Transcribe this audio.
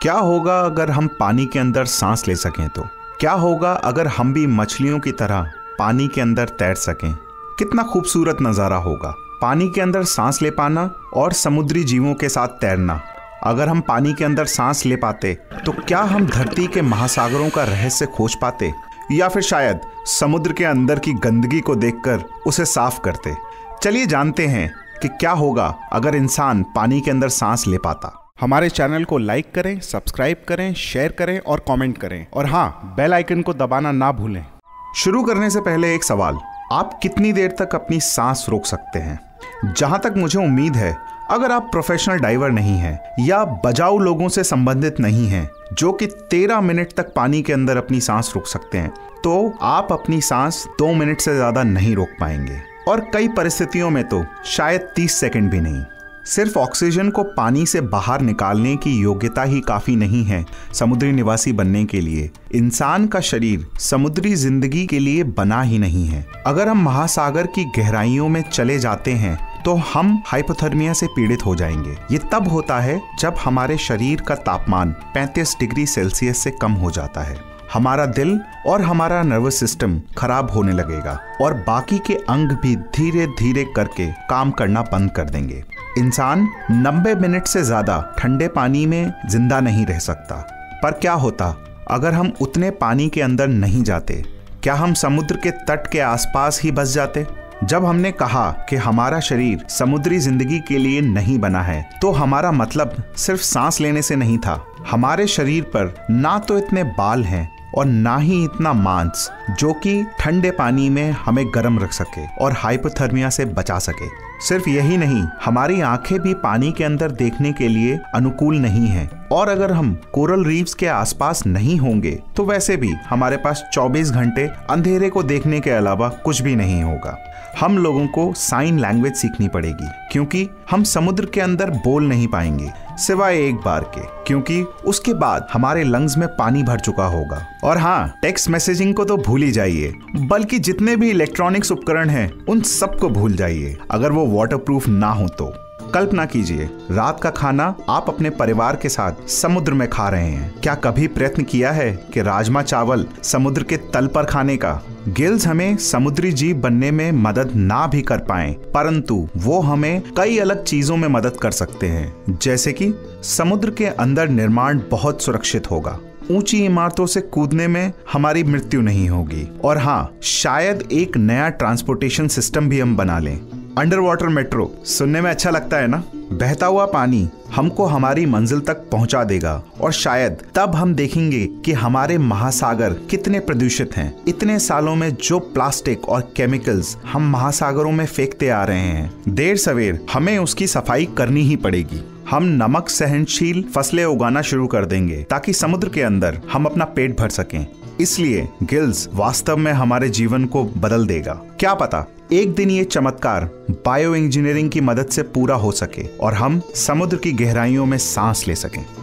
क्या होगा अगर हम पानी के अंदर सांस ले सकें तो? क्या होगा अगर हम भी मछलियों की तरह पानी के अंदर तैर सकें? कितना खूबसूरत नज़ारा होगा पानी के अंदर सांस ले पाना और समुद्री जीवों के साथ तैरना। अगर हम पानी के अंदर सांस ले पाते तो क्या हम धरती के महासागरों का रहस्य खोज पाते, या फिर शायद समुद्र के अंदर की गंदगी को देखकर उसे साफ करते? चलिए जानते हैं कि क्या होगा अगर इंसान पानी के अंदर सांस ले पाता। हमारे चैनल को लाइक करें, सब्सक्राइब करें, शेयर करें और कमेंट करें, और हाँ, बेल आइकन को दबाना ना भूलें। शुरू करने से पहले एक सवाल, आप कितनी देर तक अपनी सांस रोक सकते हैं? जहां तक मुझे उम्मीद है, अगर आप प्रोफेशनल डाइवर नहीं हैं या बचाऊ लोगों से संबंधित नहीं हैं जो कि 13 मिनट तक पानी के अंदर अपनी सांस रोक सकते हैं, तो आप अपनी सांस 2 मिनट से ज़्यादा नहीं रोक पाएंगे, और कई परिस्थितियों में तो शायद 30 सेकंड भी नहीं। सिर्फ ऑक्सीजन को पानी से बाहर निकालने की योग्यता ही काफ़ी नहीं है समुद्री निवासी बनने के लिए। इंसान का शरीर समुद्री जिंदगी के लिए बना ही नहीं है। अगर हम महासागर की गहराइयों में चले जाते हैं तो हम हाइपोथर्मिया से पीड़ित हो जाएंगे। ये तब होता है जब हमारे शरीर का तापमान 35 डिग्री सेल्सियस से कम हो जाता है। हमारा दिल और हमारा नर्वस सिस्टम खराब होने लगेगा और बाकी के अंग भी धीरे धीरे करके काम करना बंद कर देंगे। इंसान 90 मिनट से ज़्यादा ठंडे पानी में जिंदा नहीं रह सकता। पर क्या होता अगर हम उतने पानी के अंदर नहीं जाते? क्या हम समुद्र के तट के आसपास ही बस जाते? जब हमने कहा कि हमारा शरीर समुद्री जिंदगी के लिए नहीं बना है, तो हमारा मतलब सिर्फ सांस लेने से नहीं था। हमारे शरीर पर ना तो इतने बाल हैं और ना ही इतना मांस जो कि ठंडे पानी में हमें गर्म रख सके और हाइपोथर्मिया से बचा सके। सिर्फ यही नहीं, हमारी आंखें भी पानी के अंदर देखने के लिए अनुकूल नहीं हैं, और अगर हम कोरल रीफ्स के आसपास नहीं होंगे तो वैसे भी हमारे पास 24 घंटे अंधेरे को देखने के अलावा कुछ भी नहीं होगा। हम लोगों को साइन लैंग्वेज सीखनी पड़ेगी, क्योंकि हम समुद्र के अंदर बोल नहीं पाएंगे सिवाय एक बार के, क्योंकि उसके बाद हमारे लंग्स में पानी भर चुका होगा। और हाँ, टेक्स्ट मैसेजिंग को तो भूल ही जाइए, बल्कि जितने भी इलेक्ट्रॉनिक्स उपकरण हैं उन सबको भूल जाइए अगर वो वाटरप्रूफ ना हो तो। कल्पना कीजिए, रात का खाना आप अपने परिवार के साथ समुद्र में खा रहे हैं। क्या कभी प्रयत्न किया है कि राजमा चावल समुद्र के तल पर खाने का? गिल्स हमें समुद्री जीव बनने में मदद ना भी कर पाएं, परंतु वो हमें कई अलग चीजों में मदद कर सकते हैं, जैसे कि समुद्र के अंदर निर्माण बहुत सुरक्षित होगा, ऊंची इमारतों से कूदने में हमारी मृत्यु नहीं होगी, और हाँ, शायद एक नया ट्रांसपोर्टेशन सिस्टम भी हम बना लें। अंडर वाटर मेट्रो सुनने में अच्छा लगता है ना? बहता हुआ पानी हमको हमारी मंजिल तक पहुंचा देगा, और शायद तब हम देखेंगे कि हमारे महासागर कितने प्रदूषित हैं। इतने सालों में जो प्लास्टिक और केमिकल्स हम महासागरों में फेंकते आ रहे हैं, देर सवेर हमें उसकी सफाई करनी ही पड़ेगी। हम नमक सहनशील फसलें उगाना शुरू कर देंगे ताकि समुद्र के अंदर हम अपना पेट भर सकें। इसलिए गिल्स वास्तव में हमारे जीवन को बदल देगा। क्या पता एक दिन ये चमत्कार बायो इंजीनियरिंग की मदद से पूरा हो सके और हम समुद्र की गहराइयों में सांस ले सकें।